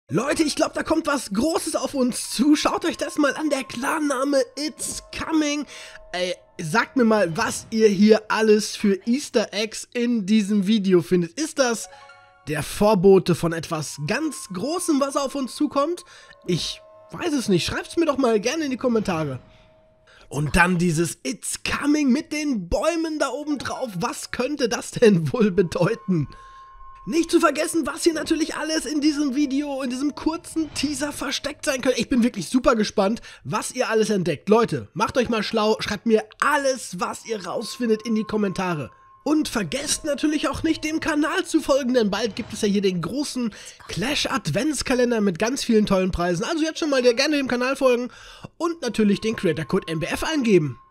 Leute, ich glaube, da kommt was Großes auf uns zu. Schaut euch das mal an, der Clan-Name It's Coming. Ey, sagt mir mal, was ihr hier alles für Easter Eggs in diesem Video findet. Ist das der Vorbote von etwas ganz Großem, was auf uns zukommt? Ich weiß es nicht. Schreibt's mir doch mal gerne in die Kommentare. Und dann dieses It's Coming mit den Bäumen da oben drauf. Was könnte das denn wohl bedeuten? Nicht zu vergessen, was hier natürlich alles in diesem Video, in diesem kurzen Teaser versteckt sein könnte. Ich bin wirklich super gespannt, was ihr alles entdeckt. Leute, macht euch mal schlau, schreibt mir alles, was ihr rausfindet, in die Kommentare. Und vergesst natürlich auch nicht, dem Kanal zu folgen, denn bald gibt es ja hier den großen Clash Adventskalender mit ganz vielen tollen Preisen. Also jetzt schon mal gerne dem Kanal folgen und natürlich den Creator Code MBF eingeben.